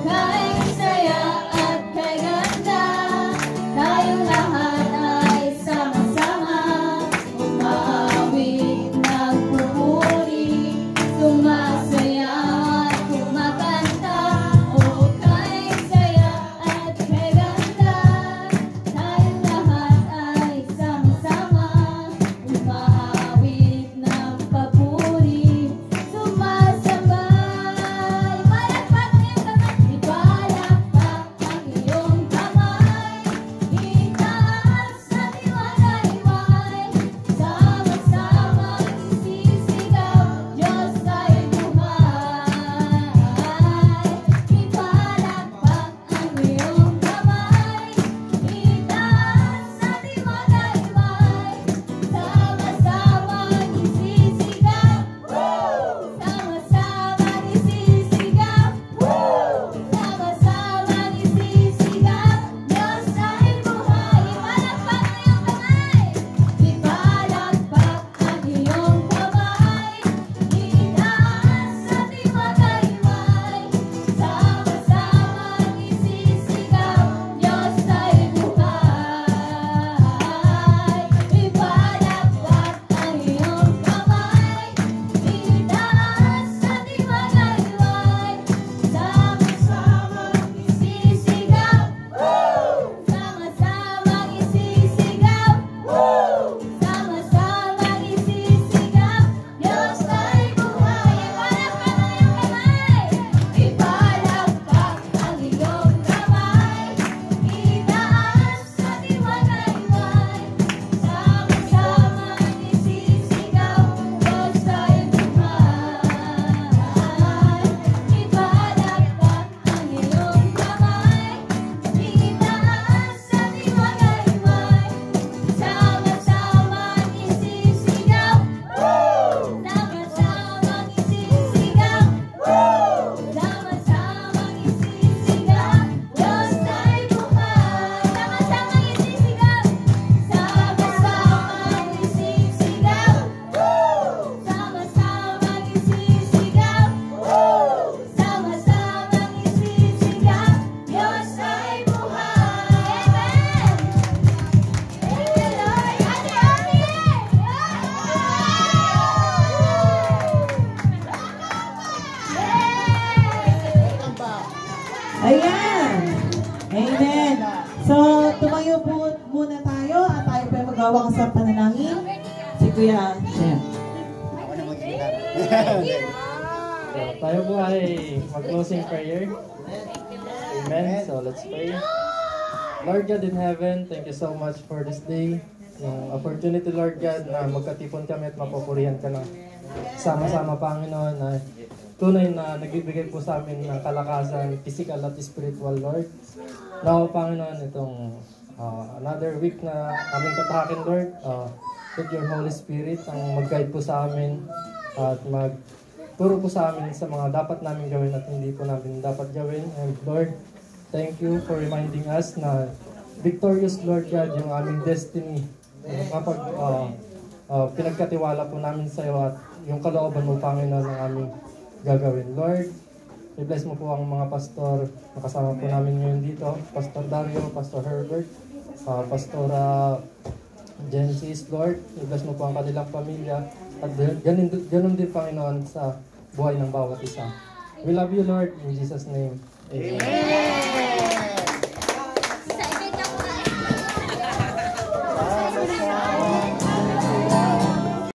Ayan! Amen! So, tumayo po muna tayo at tayo po magawa sa panalangin. Si Kuya Shem. Ako na mag-gitara. So, tayo po ay mag-closing prayer. Amen. So, let's pray. Lord God in heaven, thank you so much for this day. Yung opportunity, Lord God, na magkatipon kami at mapupurihan ka ng sama-sama, Panginoon, na tunay na nagbibigay po sa amin ng kalakasan, physical at spiritual, Lord. Now, Panginoon, itong another week na aming tatahakin, Lord, with your Holy Spirit, ang mag-guide po sa amin at magturo po sa amin sa mga dapat namin gawin at hindi po namin dapat gawin. And Lord, thank you for reminding us na victorious, Lord God, yung aming destiny. Kapag pinagkatiwala po namin sa iyo at yung kalooban mo, Panginoon, ng aming gagawin. Lord, i-bless mo po ang mga pastor na kasama po namin ngayon dito. Pastor Dario, Pastor Herbert, Pastora Genesis, Lord. I-bless mo po ang kanilang pamilya. At ganun din, Panginoon, sa buhay ng bawat isa. We love you, Lord. In Jesus' name, amen.